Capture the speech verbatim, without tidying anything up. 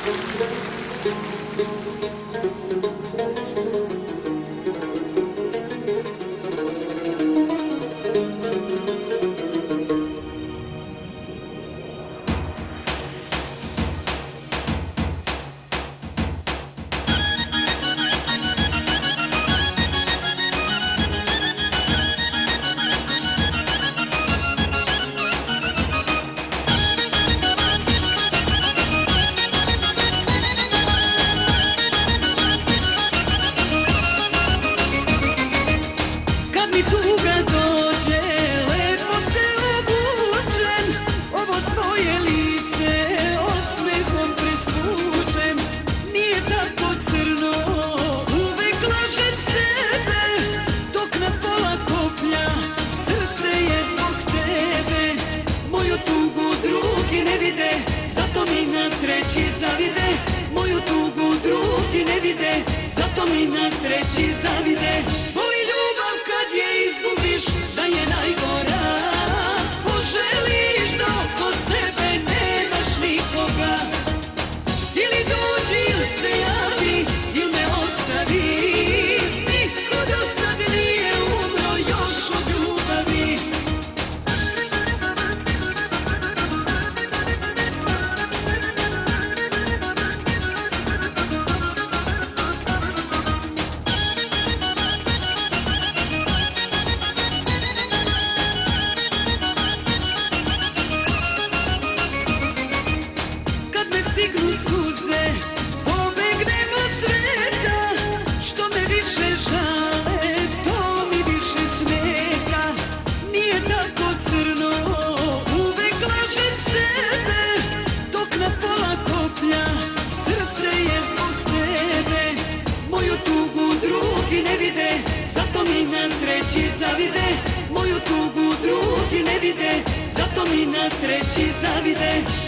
Moju tugu drugi ne vide, zato mi na sreći zavide. Moju ljubav kad je izgubiš, da je najgora. Poželiš da oko sebe nemaš nikoga. Ili dođi ili se javi, ili me ostavi. Niko do sad nije umro još od ljubavi. Stignu suze, pobegnem od sveta. Što me više žale, to mi više smeta. Nije tako crno, uvek lažem sebe. Dok na pola koplja, srce je zbog tebe. Moju tugu drugi ne vide, zato mi na sreći zavide. Moju tugu drugi ne vide, zato mi na sreći zavide.